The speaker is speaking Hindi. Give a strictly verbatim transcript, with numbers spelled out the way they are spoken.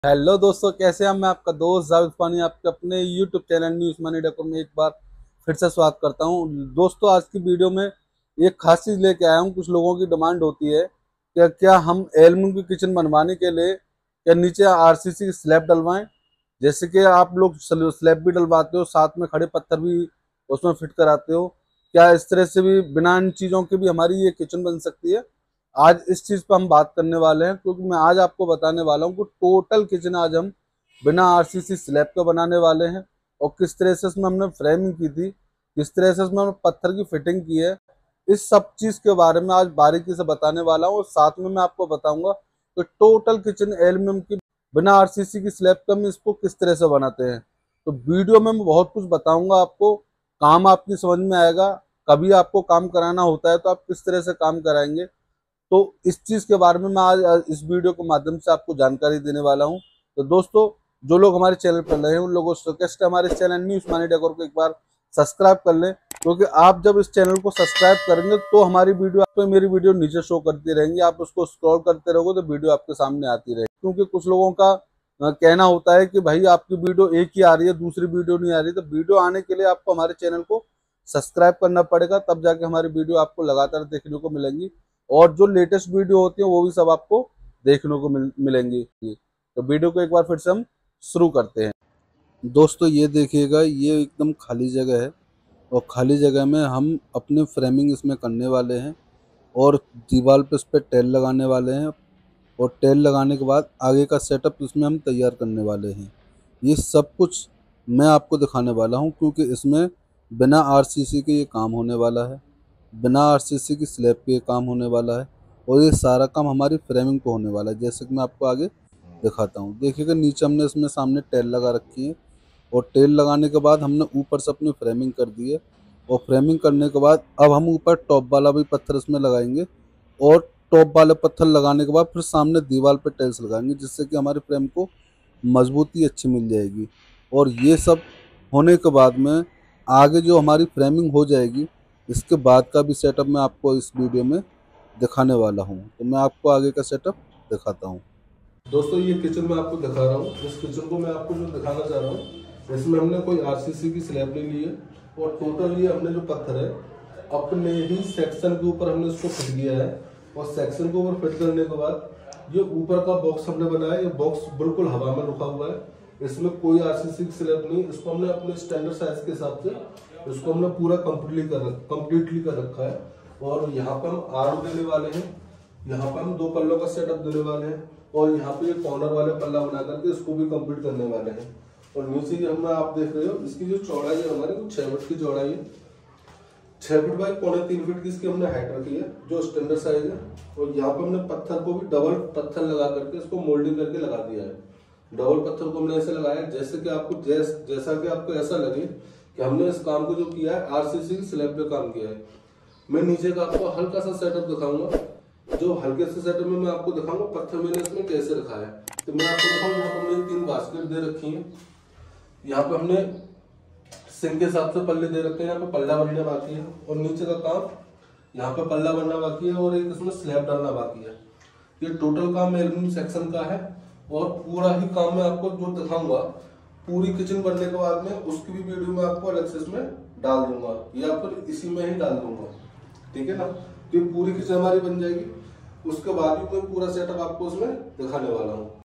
हेलो दोस्तों, कैसे हैं? मैं आपका दोस्त जावेद पानी आपके अपने यूट्यूब चैनल न्यूज़ मनी डेकोर में एक बार फिर से स्वागत करता हूं। दोस्तों, आज की वीडियो में एक खास चीज़ लेके आया हूं। कुछ लोगों की डिमांड होती है कि क्या हम एल्युमिनियम की किचन बनवाने के लिए क्या नीचे आरसीसी की स्लैब डलवाएं। जैसे कि आप लोग स्लैब भी डलवाते हो, साथ में खड़े पत्थर भी उसमें फिट कराते हो। क्या इस तरह से भी बिना इन चीज़ों के भी हमारी ये किचन बन सकती है? आज इस चीज पर हम बात करने वाले हैं, क्योंकि मैं आज आपको बताने वाला हूँ कि टोटल किचन आज हम बिना आरसीसी स्लैब के बनाने वाले हैं, और किस तरह से इसमें हमने फ्रेमिंग की थी, किस तरह से इसमें हमने पत्थर की फिटिंग की है। इस सब चीज के बारे में आज बारीकी से बताने वाला हूँ, और साथ में मैं आपको बताऊंगा कि टोटल किचन एल्यूमिनियम की बिना आरसीसी की स्लैब का हम इसको किस तरह से बनाते हैं। तो वीडियो में मैं बहुत कुछ बताऊंगा आपको, काम आपकी समझ में आएगा। कभी आपको काम कराना होता है तो आप किस तरह से काम कराएंगे, तो इस चीज के बारे में मैं आज इस वीडियो के माध्यम से आपको जानकारी देने वाला हूं। तो दोस्तों, जो लोग हमारे चैनल पर नए हैं उन लोगों से रिक्वेस्ट है, हमारे चैनल न्यूज़ मनी डेकोर को एक बार सब्सक्राइब कर लें, क्योंकि आप जब इस चैनल को सब्सक्राइब करेंगे तो हमारी वीडियो आप मेरी वीडियो नीचे शो करती रहेंगी। आप उसको स्क्रॉल करते रहोगे तो वीडियो आपके सामने आती रहेगी। क्योंकि कुछ लोगों का अ, कहना होता है कि भाई आपकी वीडियो एक ही आ रही है, दूसरी वीडियो नहीं आ रही। तो वीडियो आने के लिए आपको हमारे चैनल को सब्सक्राइब करना पड़ेगा, तब जाके हमारी वीडियो आपको लगातार देखने को मिलेंगी, और जो लेटेस्ट वीडियो होती है वो भी सब आपको देखने को मिल, मिलेंगी। तो वीडियो को एक बार फिर से हम शुरू करते हैं। दोस्तों, ये देखिएगा, ये एकदम खाली जगह है, और खाली जगह में हम अपने फ्रेमिंग इसमें करने वाले हैं, और दीवार पे इस पर टेल लगाने वाले हैं, और टेल लगाने के बाद आगे का सेटअप इसमें हम तैयार करने वाले हैं। ये सब कुछ मैं आपको दिखाने वाला हूँ, क्योंकि इसमें बिना आरसीसी के ये काम होने वाला है, बिना आरसीसी की स्लैब के ये काम होने वाला है, और ये सारा काम हमारी फ्रेमिंग पे होने वाला है। जैसे कि मैं आपको आगे दिखाता हूँ, देखिएगा नीचे हमने इसमें सामने टेल लगा रखी है, और टेल लगाने के बाद हमने ऊपर से अपनी फ्रेमिंग कर दी है, और फ्रेमिंग करने के बाद अब हम ऊपर टॉप वाला भी पत्थर इसमें लगाएंगे, और टॉप वाले पत्थर लगाने के बाद फिर सामने दीवार पे टेल्स लगाएंगे, जिससे कि हमारे फ्रेम को मजबूती अच्छी मिल जाएगी। और ये सब होने के बाद में आगे जो हमारी फ्रेमिंग हो जाएगी, इसके बाद का भी सेटअप मैं आपको इस वीडियो में दिखाने वाला हूँ। तो मैं आपको आगे का सेटअप दिखाता हूँ। दोस्तों, ये किचन मैं आपको दिखा रहा हूँ। इस किचन को मैं आपको जो दिखाना चाह रहा हूँ, इसमें हमने कोई आरसीसी की स्लैब नहीं ली है, और टोटल ये हमने जो पत्थर है अपने ही सेक्शन के ऊपर हमने इसको फिट किया है, और सेक्शन के ऊपर फिट करने के बाद ये ऊपर का बॉक्स हमने बनाया। ये बॉक्स बिल्कुल हवा में रुका हुआ है, इसमें कोई आरसीसी की स्लैब नहीं। इसको हमने अपने स्टैंडर्ड साइज के हिसाब से इसको हमने पूरा कंप्लीटली कर कंप्लीटली कर रखा है। और यहाँ पर हम आर्म देने वाले हैं, यहाँ पर हम दो पल्लों का सेटअप देने वाले हैं, और यहाँ पे कॉर्नर वाले पल्ला बना करके इसको भी कंप्लीट करने वाले हैं। और नीचे ये हम आप देख रहे हो, इसकी जो चौड़ाई है हमारी वो छह फीट की चौड़ाई है, छह फीट बाई पौने तीन फीट की इसकी हमने हाइट रखी है, जो स्टैंडर्ड साइज है। और यहाँ पर हमने पत्थर को भी डबल पत्थर लगा करके इसको मोल्डिंग करके लगा दिया है। डबल पत्थर को हमने ऐसे लगाया जैसे कि आपको जैस, जैसा कि आपको ऐसा लगे कि हमने इस काम को जो किया है आरसीसी की स्लैब पे काम किया है। मैं नीचे का आपको हल्का सा सेटअप दिखाऊंगा, जो हल्के से सेटअप में मैं आपको दिखाऊंगा पत्थर मैंने इसमें कैसे रखा है। तो मैं आपको दिखाऊंगा, यहाँ पर हमने तीन बास्केट दे रखी है, यहाँ पे हमने सिंक के हिसाब से पल्ले दे रखे हैं, यहाँ पे पल्ला बनना बाकी है, और नीचे का काम यहाँ पे पल्ला बनना बाकी है, और एक इसमें स्लैब डालना बाकी है। ये टोटल काम एल्यूमिनियम सेक्शन का है, और पूरा ही काम मैं आपको जो दिखाऊंगा पूरी किचन बनने के बाद में उसकी भी वीडियो में आपको अलग से इसमें डाल दूंगा, या फिर इसी में ही डाल दूंगा, ठीक है ना। तो पूरी किचन हमारी बन जाएगी, उसके बाद भी मैं पूरा सेटअप आपको उसमें दिखाने वाला हूँ।